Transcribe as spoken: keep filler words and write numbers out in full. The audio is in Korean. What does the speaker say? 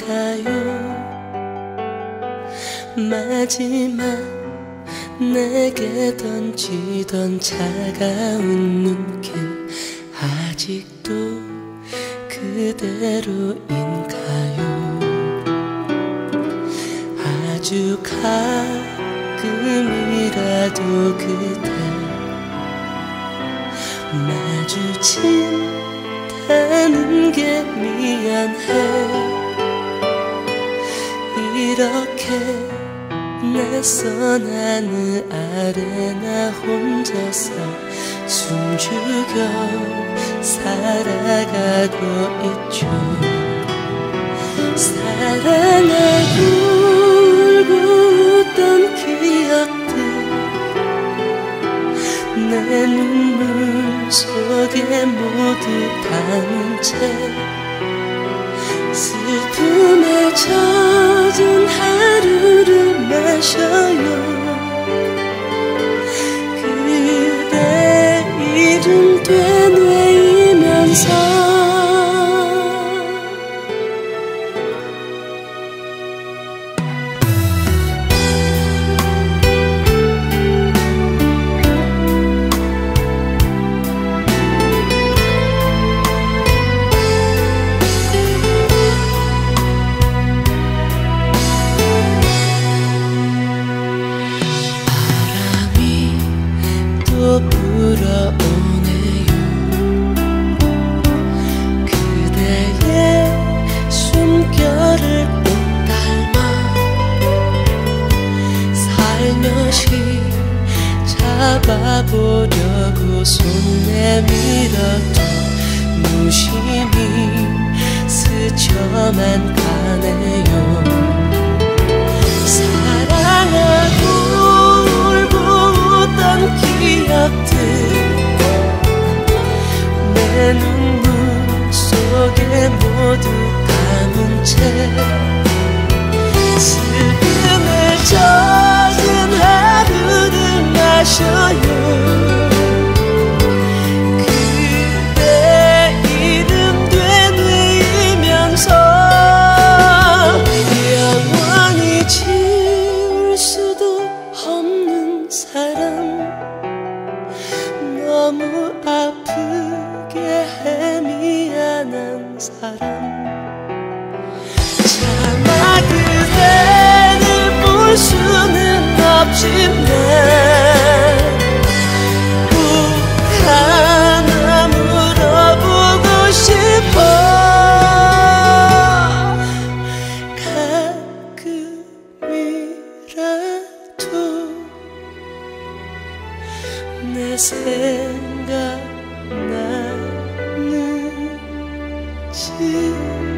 아닌가요? 마지막 내게 던지던 차가운 눈길 아직도 그대로인가요? 아주 가끔이라도 그대 마주친다는 게 미안해. 이렇게 낯선 하늘 아래 나 혼자서 숨죽여 살아가고 있죠. 사랑하고 울고 웃던 기억들 내 눈물 속에 모두 담은 채 슬픔에 젖은 하루를 마셔요. 그대 이름 되뇌이면서 불어오네요. 그대의 숨결을 꼭 닮아 살며시 잡아보려고 손 내밀어도 무심히 스쳐만 가네요. 사랑하고 울고 웃던 기억들 내 눈물 속에 모두 담은 채 슬픔에 젖은 하루를 마셔요. 그대 이름 되뇌이면서 영원히 지울 수도 없는 사랑 너무 아프게 해미안한 사람 차마 그대를 볼 수는 없지만 꼭 하나 물어보고 싶어. 가끔이라도 내 생각나는지